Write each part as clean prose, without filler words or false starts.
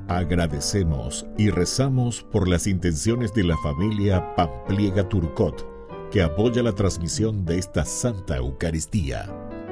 Agradecemos y rezamos por las intenciones de la familia Pampliega Turcot, que apoya la transmisión de esta Santa Eucaristía.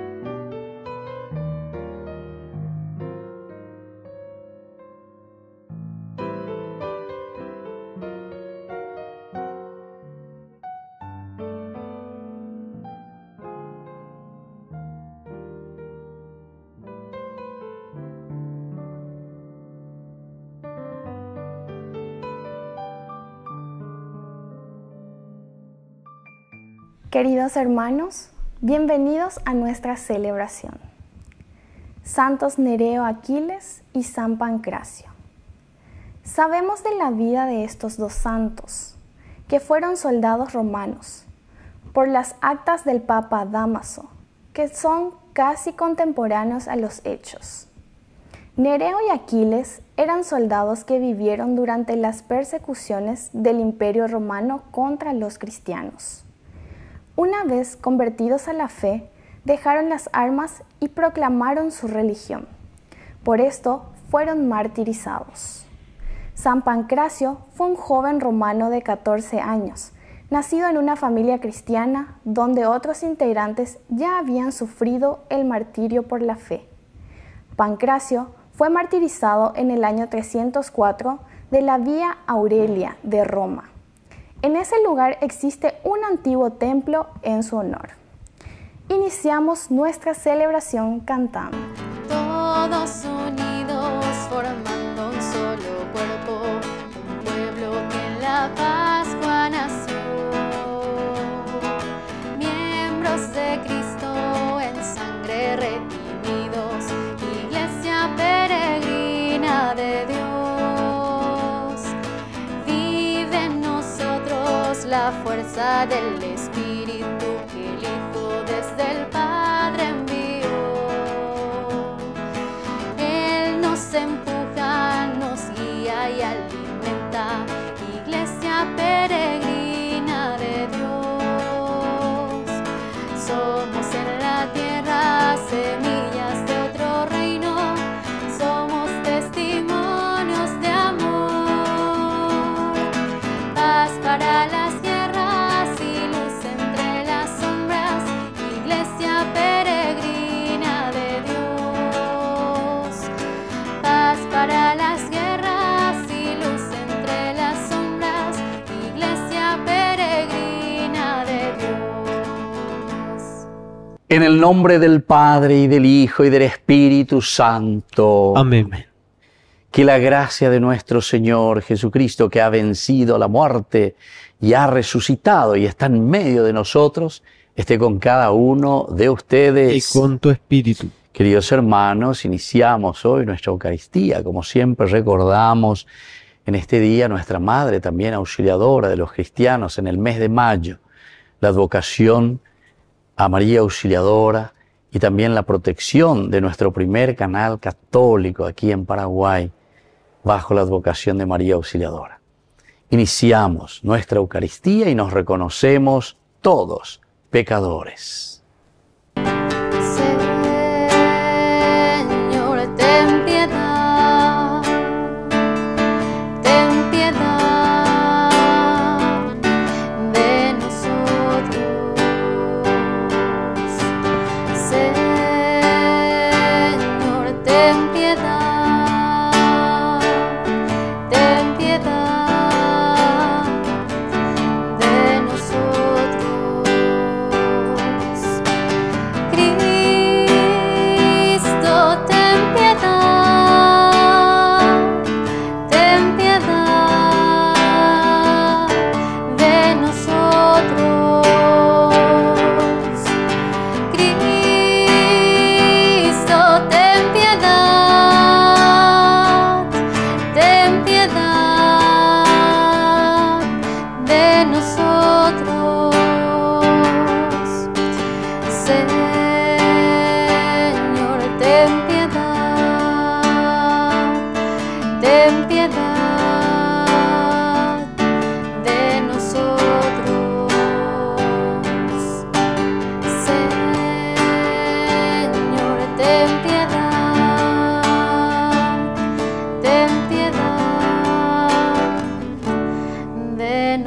Queridos hermanos, bienvenidos a nuestra celebración. Santos Nereo Aquiles y San Pancracio. Sabemos de la vida de estos dos santos, que fueron soldados romanos, por las actas del Papa Dámaso, que son casi contemporáneos a los hechos. Nereo y Aquiles eran soldados que vivieron durante las persecuciones del Imperio Romano contra los cristianos. Una vez convertidos a la fe, dejaron las armas y proclamaron su religión. Por esto fueron martirizados. San Pancracio fue un joven romano de 14 años, nacido en una familia cristiana donde otros integrantes ya habían sufrido el martirio por la fe. Pancracio fue martirizado en el año 304 de la Vía Aurelia de Roma. En ese lugar existe un antiguo templo en su honor. Iniciamos nuestra celebración cantando. Todos unidos formando un solo cuerpo, un pueblo que en la Pascua nació. Miembros de Cristo en sangre redimidos, iglesia peregrina de Dios. La fuerza del Espíritu que el Hijo desde el Padre envió. Él nos empuja, nos guía y alimenta, iglesia peregrina de Dios. Somos en la tierra semillas de otro reino, somos testimonios de amor. Paz para las En el nombre del Padre, y del Hijo, y del Espíritu Santo. Amén. Que la gracia de nuestro Señor Jesucristo, que ha vencido la muerte y ha resucitado y está en medio de nosotros, esté con cada uno de ustedes. Y con tu espíritu. Queridos hermanos, iniciamos hoy nuestra Eucaristía. Como siempre recordamos en este día nuestra Madre, también auxiliadora de los cristianos en el mes de mayo, la advocación a María Auxiliadora y también la protección de nuestro primer canal católico aquí en Paraguay, bajo la advocación de María Auxiliadora. Iniciamos nuestra Eucaristía y nos reconocemos todos pecadores. Señor, ten piedad, ten piedad de nosotros. Señor, ten piedad de nosotros.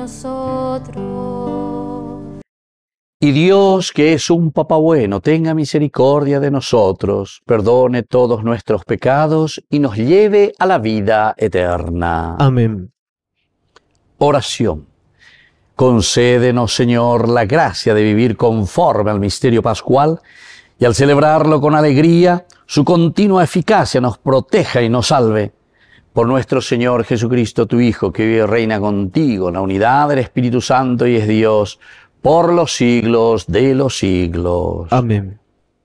nosotros. Y Dios, que es un Papá bueno, tenga misericordia de nosotros, perdone todos nuestros pecados y nos lleve a la vida eterna. Amén. Oración. Concédenos, Señor, la gracia de vivir conforme al misterio pascual y al celebrarlo con alegría, su continua eficacia nos proteja y nos salve. Por nuestro Señor Jesucristo, tu Hijo, que vive y reina contigo en la unidad del Espíritu Santo y es Dios, por los siglos de los siglos. Amén.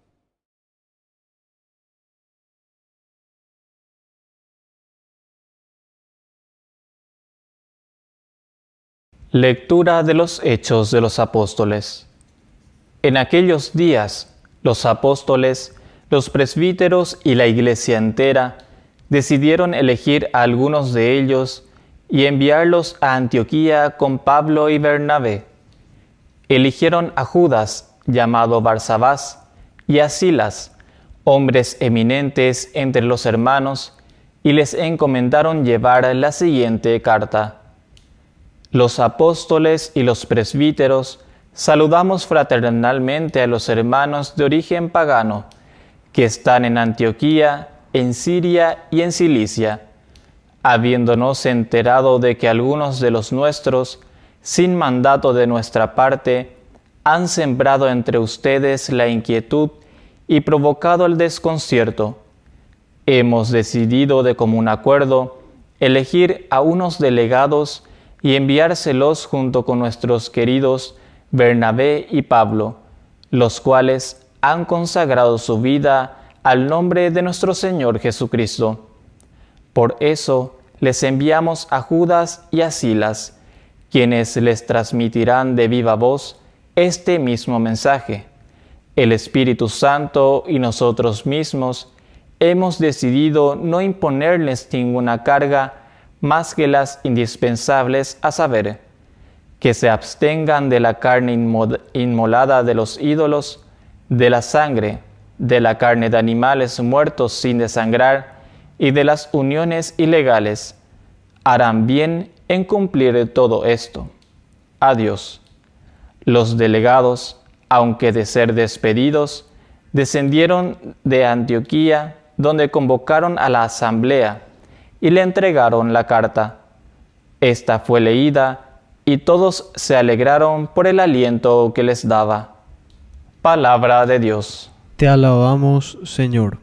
Lectura de los Hechos de los Apóstoles. En aquellos días, los apóstoles, los presbíteros y la iglesia entera decidieron elegir a algunos de ellos y enviarlos a Antioquía con Pablo y Bernabé. Eligieron a Judas, llamado Barsabás, y a Silas, hombres eminentes entre los hermanos, y les encomendaron llevar la siguiente carta. Los apóstoles y los presbíteros saludamos fraternalmente a los hermanos de origen pagano, que están en Antioquía, en Siria y en Cilicia, habiéndonos enterado de que algunos de los nuestros, sin mandato de nuestra parte, han sembrado entre ustedes la inquietud y provocado el desconcierto. Hemos decidido de común acuerdo elegir a unos delegados y enviárselos junto con nuestros queridos Bernabé y Pablo, los cuales han consagrado su vida al nombre de nuestro Señor Jesucristo. Por eso les enviamos a Judas y a Silas, quienes les transmitirán de viva voz este mismo mensaje. El Espíritu Santo y nosotros mismos hemos decidido no imponerles ninguna carga más que las indispensables, a saber, que se abstengan de la carne inmolada de los ídolos, de la sangre, de la carne de animales muertos sin desangrar y de las uniones ilegales. Harán bien en cumplir todo esto. Adiós. Los delegados, aunque de ser despedidos, descendieron de Antioquía, donde convocaron a la asamblea y le entregaron la carta. Esta fue leída y todos se alegraron por el aliento que les daba. Palabra de Dios. Te alabamos, Señor.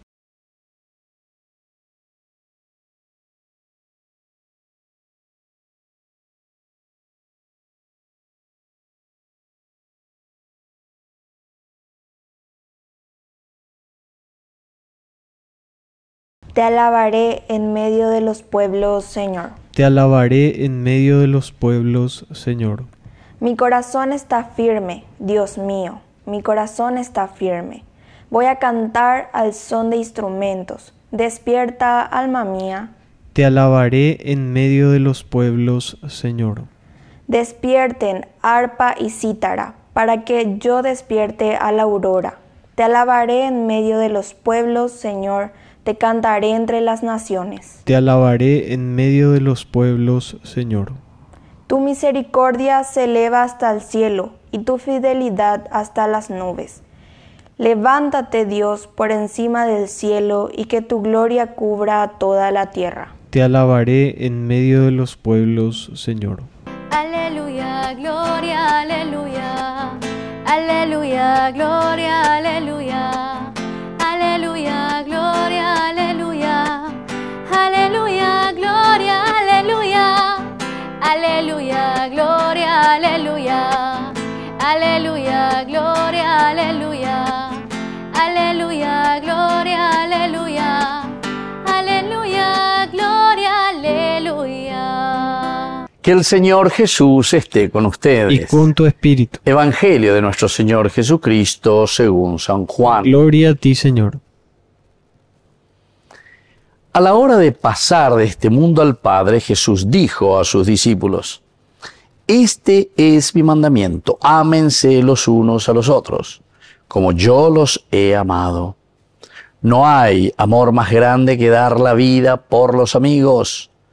Te alabaré en medio de los pueblos, Señor. Te alabaré en medio de los pueblos, Señor. Mi corazón está firme, Dios mío, mi corazón está firme. Voy a cantar al son de instrumentos. Despierta, alma mía. Te alabaré en medio de los pueblos, Señor. Despierten, arpa y cítara, para que yo despierte a la aurora. Te alabaré en medio de los pueblos, Señor. Te cantaré entre las naciones. Te alabaré en medio de los pueblos, Señor. Tu misericordia se eleva hasta el cielo, y tu fidelidad hasta las nubes. Levántate, Dios, por encima del cielo, y que tu gloria cubra a toda la tierra. Te alabaré en medio de los pueblos, Señor. Aleluya, gloria, aleluya. Aleluya, gloria, aleluya. Aleluya, gloria, aleluya. Aleluya, gloria, aleluya. Aleluya, gloria, aleluya. Aleluya, gloria, aleluya. Aleluya, gloria, aleluya. Aleluya, gloria, aleluya. Que el Señor Jesús esté con ustedes. Y con tu espíritu. Evangelio de nuestro Señor Jesucristo según San Juan. Gloria a ti, Señor. A la hora de pasar de este mundo al Padre, Jesús dijo a sus discípulos: Este es mi mandamiento, ámense los unos a los otros, como yo los he amado. No hay amor más grande que dar la vida por los amigos.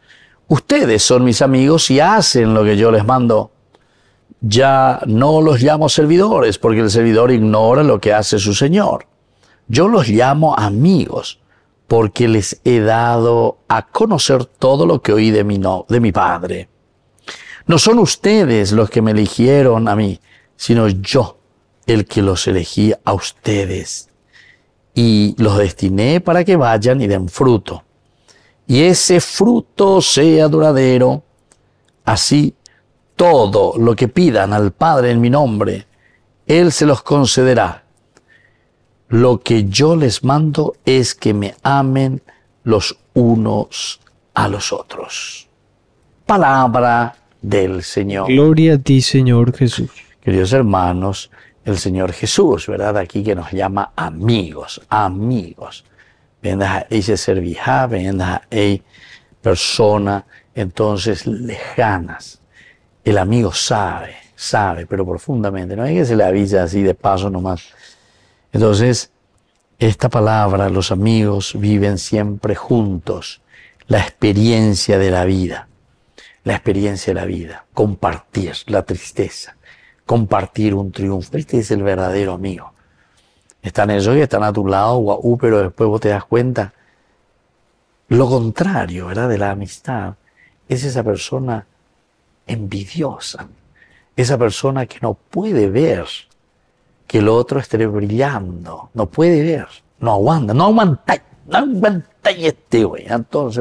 Ustedes son mis amigos y hacen lo que yo les mando. Ya no los llamo servidores, porque el servidor ignora lo que hace su señor. Yo los llamo amigos, porque les he dado a conocer todo lo que oí de mi Padre. No son ustedes los que me eligieron a mí, sino yo el que los elegí a ustedes. Y los destiné para que vayan y den fruto. Y ese fruto sea duradero. Así, todo lo que pidan al Padre en mi nombre, Él se los concederá. Lo que yo les mando es que me amen los unos a los otros. Palabra del Señor. Gloria a ti, Señor Jesús. Queridos hermanos, el Señor Jesús, ¿verdad? Aquí que nos llama amigos, amigos. Vendas a ella servija, vendas a ella persona, entonces lejanas. El amigo sabe, pero profundamente. No hay que se le avisa así de paso nomás. Entonces, esta palabra, los amigos viven siempre juntos. La experiencia de la vida. La experiencia de la vida. Compartir la tristeza. Compartir un triunfo. Este es el verdadero amigo. Están ellos que están a tu lado, guau, pero después vos te das cuenta. Lo contrario, ¿verdad? De la amistad es esa persona envidiosa. Esa persona que no puede ver que el otro esté brillando. No puede ver. No aguanta este güey. Entonces,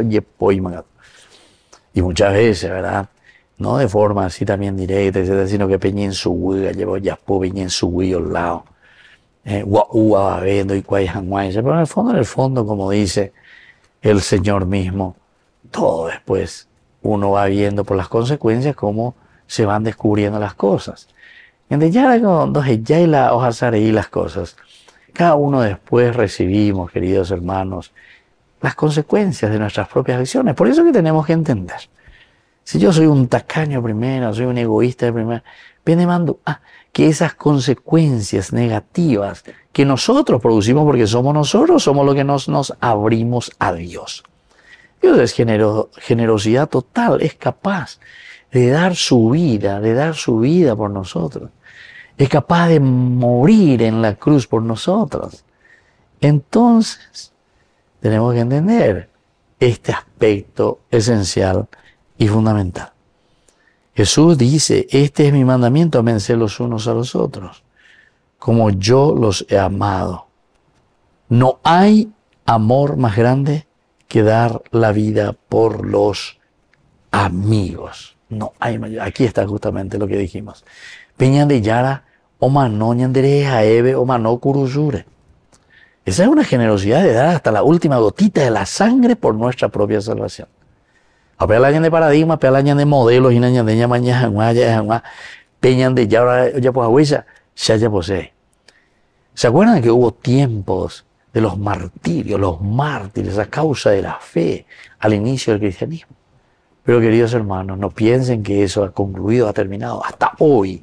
y muchas veces, ¿verdad? No de forma así también directa, etcétera, sino que peñen su huiga, llevo ya peñen su huiga al lado. Va viendo y pero en el fondo, como dice el Señor mismo, todo después uno va viendo por las consecuencias cómo se van descubriendo las cosas. Entonces ya hay la hoja y las cosas. Cada uno después recibimos, queridos hermanos, las consecuencias de nuestras propias acciones. Por eso que tenemos que entender. Si yo soy un tacaño primero, soy un egoísta de primera, que esas consecuencias negativas que nosotros producimos porque somos nosotros, somos los que nos abrimos a Dios. Dios es generosidad total, es capaz de dar su vida por nosotros. Es capaz de morir en la cruz por nosotros. Entonces, tenemos que entender este aspecto esencial y fundamental. Jesús dice, este es mi mandamiento, ámense los unos a los otros, como yo los he amado. No hay amor más grande que dar la vida por los amigos. No hay mayor. Aquí está justamente lo que dijimos. Peñan de Yara, omano ñandere jaeve, omano kurusure. Esa es una generosidad de dar hasta la última gotita de la sangre por nuestra propia salvación. Apelan de paradigma, apelan de modelos, y de mañana, peñan de ya pues agüilla, ya posee. ¿Se acuerdan que hubo tiempos de los martirios, los mártires a causa de la fe al inicio del cristianismo? Pero queridos hermanos, no piensen que eso ha concluido, ha terminado. Hasta hoy,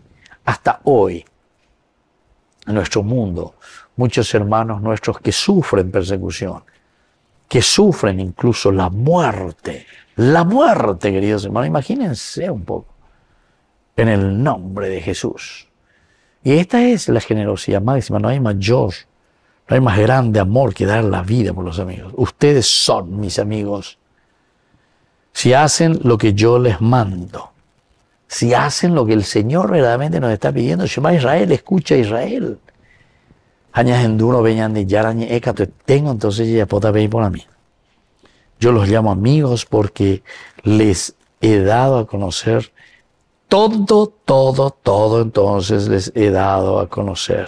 en nuestro mundo, muchos hermanos nuestros que sufren persecución, que sufren incluso la muerte, queridos hermanos, imagínense un poco, en el nombre de Jesús. Y esta es la generosidad máxima, no hay mayor, no hay más grande amor que dar la vida por los amigos. Ustedes son mis amigos si hacen lo que yo les mando, si hacen lo que el Señor verdaderamente nos está pidiendo. Shema Israel, escucha Israel. Añas enduro, veñan de yarañe, tengo, entonces ya puedo venir por mí. Yo los llamo amigos porque les he dado a conocer todo, entonces les he dado a conocer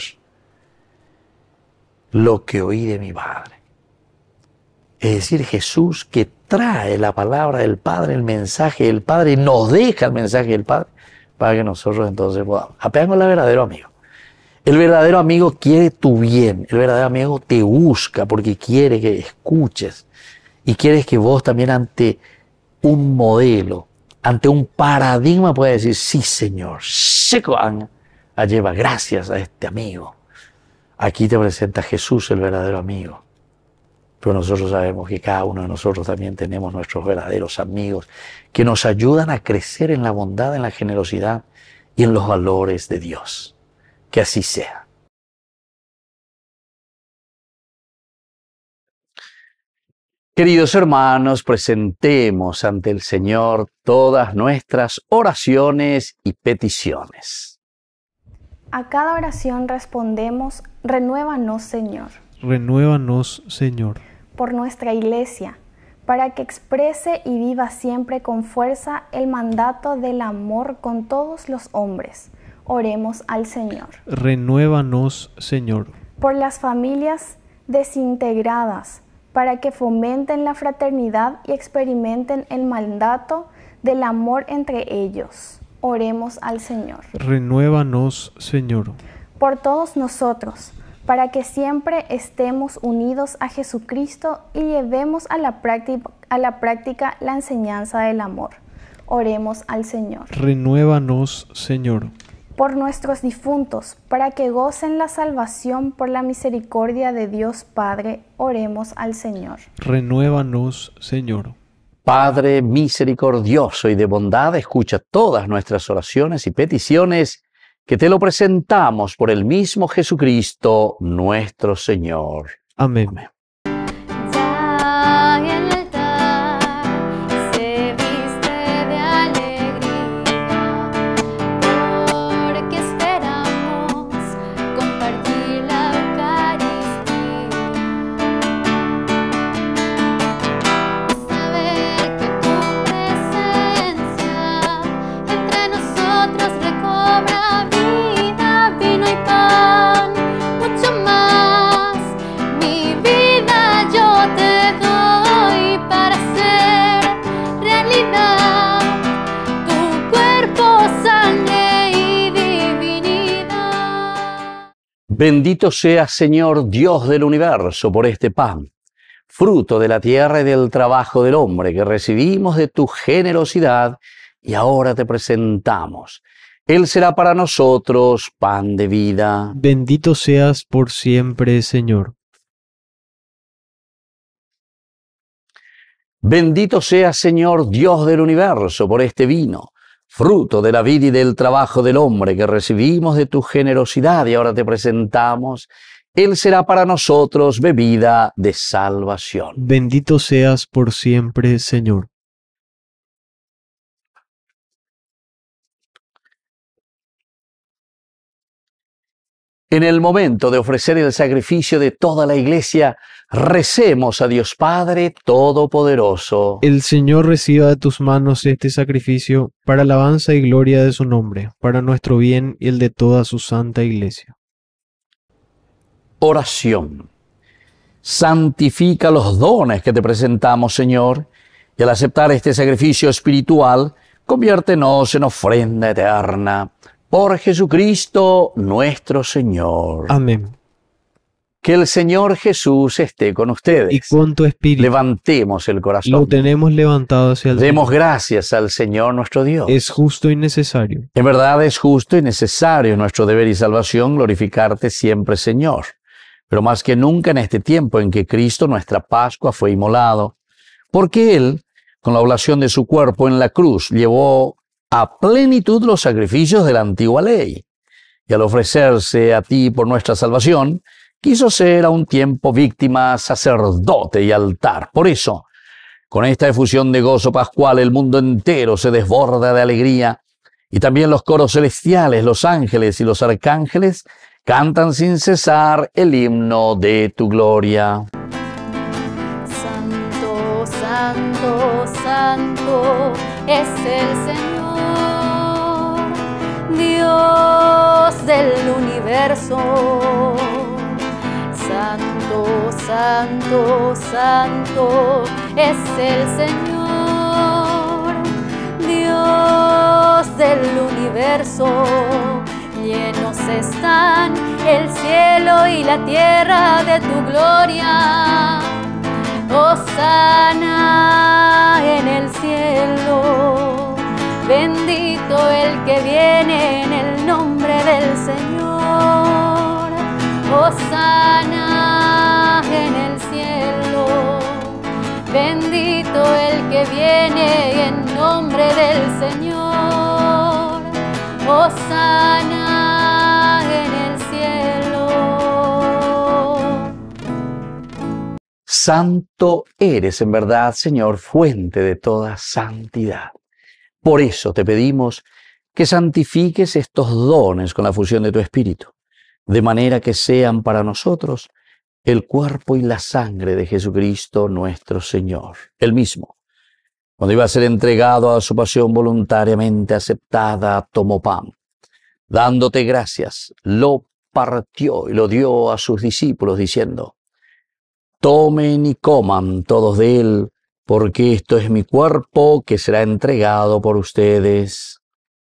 lo que oí de mi Padre. Es decir, Jesús que trae la palabra del Padre, el mensaje del Padre, nos deja el mensaje del Padre para que nosotros entonces podamos. Apegan con el verdadero amigo. El verdadero amigo quiere tu bien, el verdadero amigo te busca porque quiere que escuches y quieres que vos también ante un modelo, ante un paradigma puedas decir, sí Señor, lleva gracias a este amigo. Aquí te presenta Jesús, el verdadero amigo. pero nosotros sabemos que cada uno de nosotros también tenemos nuestros verdaderos amigos que nos ayudan a crecer en la bondad, en la generosidad y en los valores de Dios. Que así sea. Queridos hermanos, presentemos ante el Señor todas nuestras oraciones y peticiones. A cada oración respondemos: renuévanos, Señor. Renuévanos, Señor. Por nuestra Iglesia, para que exprese y viva siempre con fuerza el mandato del amor con todos los hombres. Oremos al Señor. Renuévanos, Señor. Por las familias desintegradas, para que fomenten la fraternidad y experimenten el mandato del amor entre ellos. Oremos al Señor. Renuévanos, Señor. Por todos nosotros, para que siempre estemos unidos a Jesucristo y llevemos a la práctica la enseñanza del amor. Oremos al Señor. Renuévanos, Señor. Por nuestros difuntos, para que gocen la salvación por la misericordia de Dios Padre, oremos al Señor. Renuévanos, Señor. Padre misericordioso y de bondad, escucha todas nuestras oraciones y peticiones, que te lo presentamos por el mismo Jesucristo, nuestro Señor. Amén. Amén. Ya el altar se viste de alegría, porque esperamos compartir la Eucaristía. Saber que tu presencia entre nosotros recobra vida, vino y pan, mucho más. Mi vida yo te doy para hacer realidad tu cuerpo, sangre y divinidad. Bendito seas, Señor Dios del universo, por este pan, fruto de la tierra y del trabajo del hombre, que recibimos de tu generosidad y ahora te presentamos. Él será para nosotros pan de vida. Bendito seas por siempre, Señor. Bendito seas, Señor Dios del universo, por este vino, fruto de la vida y del trabajo del hombre, que recibimos de tu generosidad y ahora te presentamos. Él será para nosotros bebida de salvación. Bendito seas por siempre, Señor. En el momento de ofrecer el sacrificio de toda la Iglesia, recemos a Dios Padre Todopoderoso. El Señor reciba de tus manos este sacrificio para alabanza y gloria de su nombre, para nuestro bien y el de toda su santa Iglesia. Oración. Santifica los dones que te presentamos, Señor, y al aceptar este sacrificio espiritual, conviértenos en ofrenda eterna. Por Jesucristo nuestro Señor. Amén. Que el Señor Jesús esté con ustedes. Y con tu espíritu. Levantemos el corazón. Lo tenemos levantado hacia el Demos Señor. gracias al Señor nuestro Dios. Es justo y necesario. En verdad es justo y necesario nuestro deber y salvación glorificarte siempre, Señor. Pero más que nunca en este tiempo en que Cristo, nuestra Pascua, fue inmolado, porque Él, con la oblación de su cuerpo en la cruz, llevó a plenitud los sacrificios de la antigua ley, y al ofrecerse a ti por nuestra salvación, quiso ser a un tiempo víctima, sacerdote y altar. Por eso, con esta efusión de gozo pascual, el mundo entero se desborda de alegría, y también los coros celestiales, los ángeles y los arcángeles cantan sin cesar el himno de tu gloria. Santo, santo, santo es el Señor, Dios del universo. Santo, santo, santo es el Señor, Dios del universo. Llenos están el cielo y la tierra de tu gloria. Hosana en el cielo, bendito el que viene en el nombre del Señor. Hosana en el cielo, Bendito el que viene en nombre del Señor. Hosana en el cielo. Santo eres en verdad, Señor, fuente de toda santidad. Por eso te pedimos que santifiques estos dones con la fusión de tu Espíritu, de manera que sean para nosotros el cuerpo y la sangre de Jesucristo nuestro Señor. Él mismo, cuando iba a ser entregado a su pasión voluntariamente aceptada, tomó pan. Dándote gracias, lo partió y lo dio a sus discípulos, diciendo: tomen y coman todos de él, porque esto es mi cuerpo que será entregado por ustedes.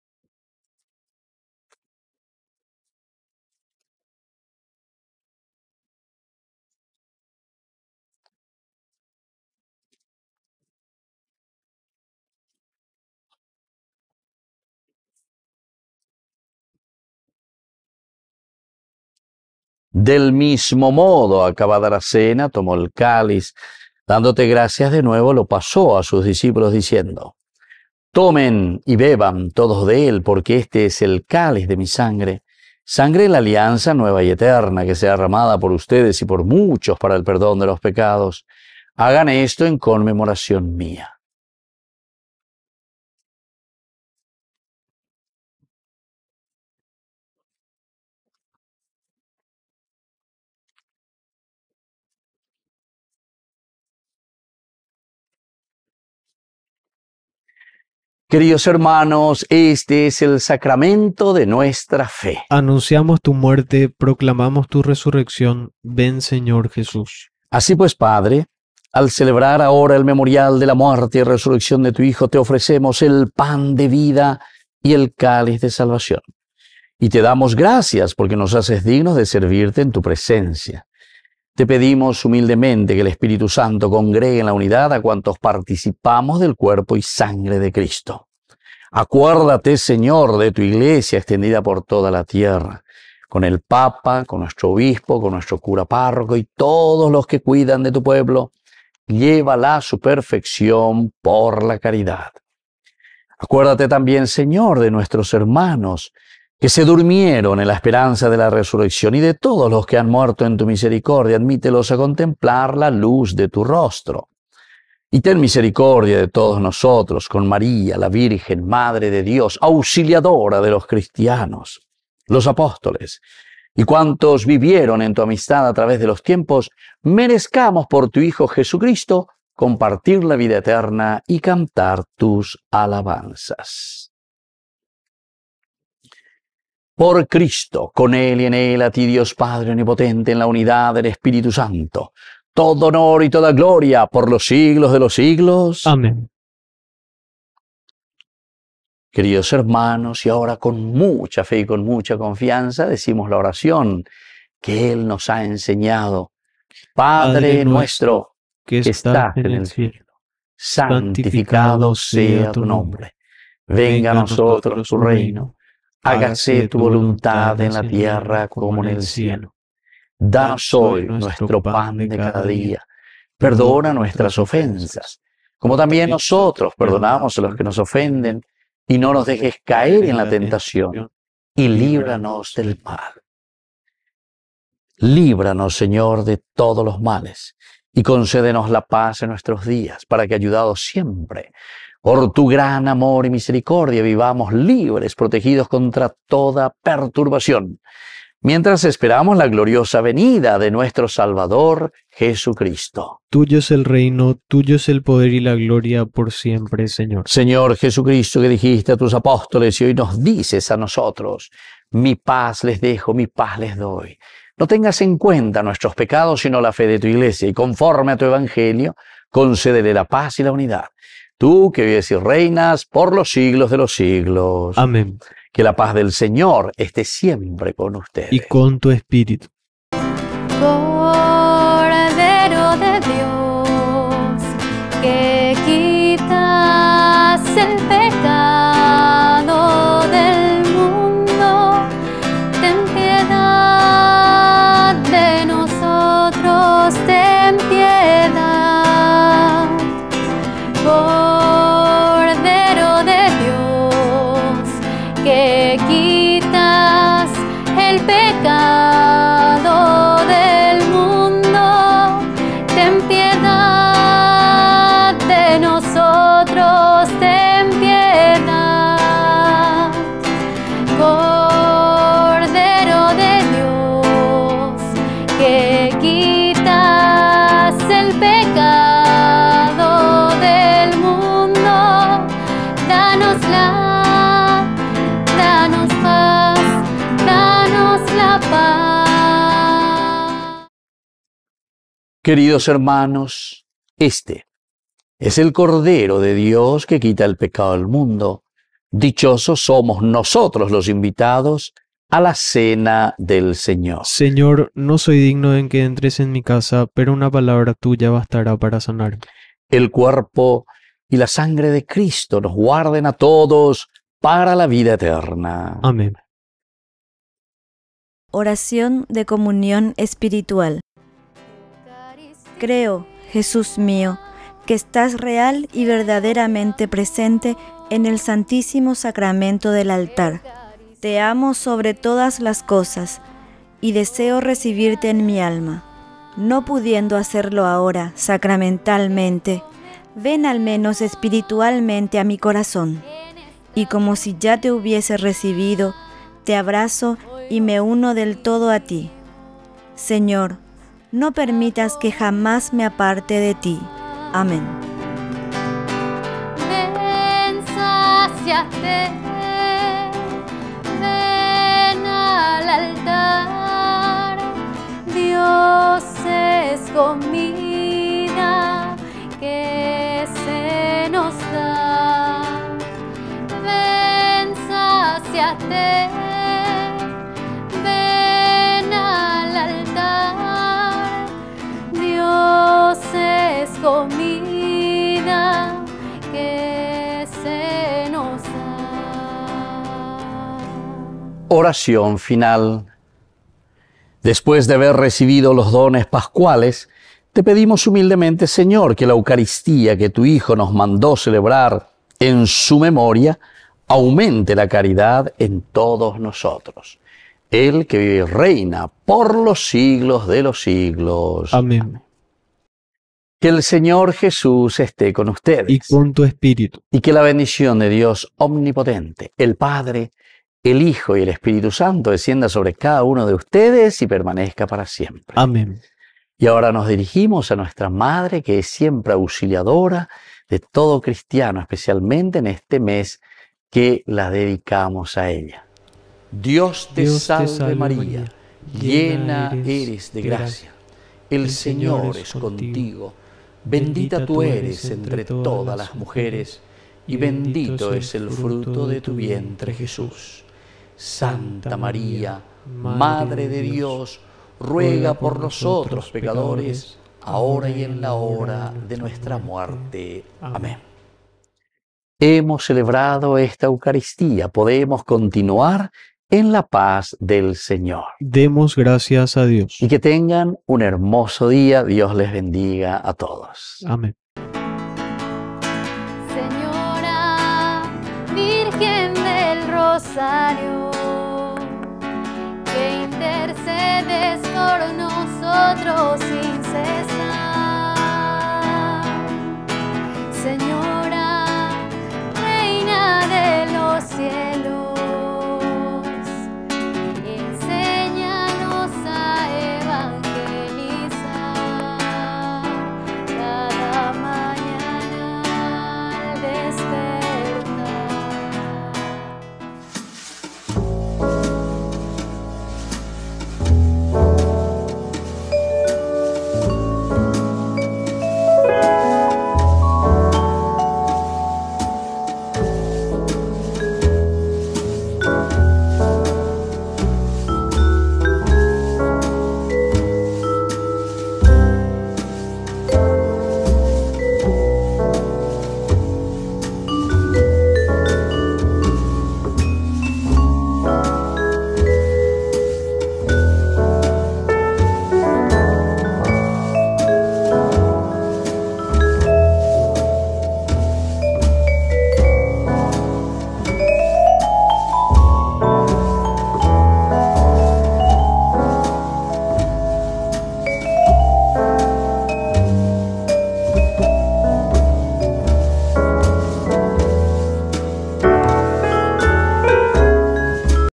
Del mismo modo, acabada la cena, tomó el cáliz, dándote gracias de nuevo, lo pasó a sus discípulos diciendo: tomen y beban todos de él, porque este es el cáliz de mi sangre, sangre de la alianza nueva y eterna, que sea derramada por ustedes y por muchos para el perdón de los pecados. Hagan esto en conmemoración mía. Queridos hermanos, este es el sacramento de nuestra fe. Anunciamos tu muerte, proclamamos tu resurrección. Ven, Señor Jesús. Así pues, Padre, al celebrar ahora el memorial de la muerte y resurrección de tu Hijo, te ofrecemos el pan de vida y el cáliz de salvación. Y te damos gracias porque nos haces dignos de servirte en tu presencia. Te pedimos humildemente que el Espíritu Santo congregue en la unidad a cuantos participamos del cuerpo y sangre de Cristo. Acuérdate, Señor, de tu iglesia extendida por toda la tierra, con el Papa, con nuestro obispo, con nuestro cura párroco y todos los que cuidan de tu pueblo. Llévala a su perfección por la caridad. Acuérdate también, Señor, de nuestros hermanos que se durmieron en la esperanza de la resurrección, y de todos los que han muerto en tu misericordia. Admítelos a contemplar la luz de tu rostro. Y ten misericordia de todos nosotros, con María, la Virgen, Madre de Dios, auxiliadora de los cristianos, los apóstoles, y cuantos vivieron en tu amistad a través de los tiempos, merezcamos por tu Hijo Jesucristo compartir la vida eterna y cantar tus alabanzas. Por Cristo, con Él y en Él, a ti Dios Padre omnipotente, en la unidad del Espíritu Santo, todo honor y toda gloria por los siglos de los siglos. Amén. Queridos hermanos, y ahora con mucha fe y con mucha confianza decimos la oración que Él nos ha enseñado. Padre nuestro, que estás en el cielo, santificado sea tu nombre. Venga a nosotros tu reino. Hágase tu voluntad en la tierra como en el cielo. Danos hoy nuestro pan de cada día. Perdona nuestras ofensas, como también nosotros perdonamos a los que nos ofenden. Y no nos dejes caer en la tentación, y líbranos del mal. Líbranos, Señor, de todos los males, y concédenos la paz en nuestros días, para que, ayudados siempre por tu gran amor y misericordia, vivamos libres, protegidos contra toda perturbación, mientras esperamos la gloriosa venida de nuestro Salvador Jesucristo. Tuyo es el reino, tuyo es el poder y la gloria por siempre, Señor. Señor Jesucristo, que dijiste a tus apóstoles y hoy nos dices a nosotros: mi paz les dejo, mi paz les doy. No tengas en cuenta nuestros pecados, sino la fe de tu iglesia, y conforme a tu evangelio, concédele la paz y la unidad. Tú que vives y reinas por los siglos de los siglos. Amén. Que la paz del Señor esté siempre con ustedes. Y con tu espíritu. Cordero de Dios, que quitas el pecado del mundo, ten piedad de nosotros, ten piedad. Queridos hermanos, este es el Cordero de Dios que quita el pecado del mundo. Dichosos somos nosotros los invitados a la cena del Señor. Señor, no soy digno en que entres en mi casa, pero una palabra tuya bastará para sanarme. El cuerpo y la sangre de Cristo nos guarden a todos para la vida eterna. Amén. Oración de comunión espiritual. Creo, Jesús mío, que estás real y verdaderamente presente en el Santísimo Sacramento del altar. Te amo sobre todas las cosas y deseo recibirte en mi alma. No pudiendo hacerlo ahora sacramentalmente, ven al menos espiritualmente a mi corazón. Y como si ya te hubiese recibido, te abrazo y me uno del todo a ti. Señor, no permitas que jamás me aparte de ti. Amén. Ven, sáciate, ven al altar. Dios es comida que se nos da. Ven, sáciate, ven al altar. Dios es comida que se nos da. Oración final. Después de haber recibido los dones pascuales, te pedimos humildemente, Señor, que la Eucaristía que tu Hijo nos mandó celebrar en su memoria aumente la caridad en todos nosotros. Él que vive y reina por los siglos de los siglos. Amén. Que el Señor Jesús esté con ustedes. Y con tu espíritu. Y que la bendición de Dios omnipotente, el Padre, el Hijo y el Espíritu Santo descienda sobre cada uno de ustedes y permanezca para siempre. Amén. Y ahora nos dirigimos a nuestra Madre, que es siempre auxiliadora de todo cristiano, especialmente en este mes que la dedicamos a ella. Dios te salve María, llena eres de gracia. El Señor es contigo. Bendita tú eres entre todas las mujeres, y bendito es el fruto de tu vientre, Jesús. Santa María, Madre de Dios, ruega por nosotros pecadores, ahora y en la hora de nuestra muerte. Amén. Hemos celebrado esta Eucaristía, podemos continuar en la paz del Señor. Demos gracias a Dios. Y que tengan un hermoso día. Dios les bendiga a todos. Amén. Señora Virgen del Rosario, que intercedes por nosotros y